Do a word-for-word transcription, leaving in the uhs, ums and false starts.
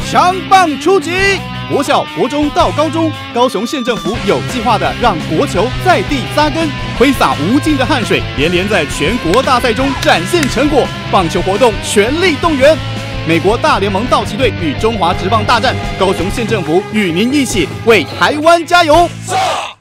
强棒出击！国小、国中到高中，高雄县政府有计划的让国球在地扎根，挥洒无尽的汗水，连连在全国大赛中展现成果。棒球活动全力动员，美国大联盟道奇队与中华职棒大战，高雄县政府与您一起为台湾加油！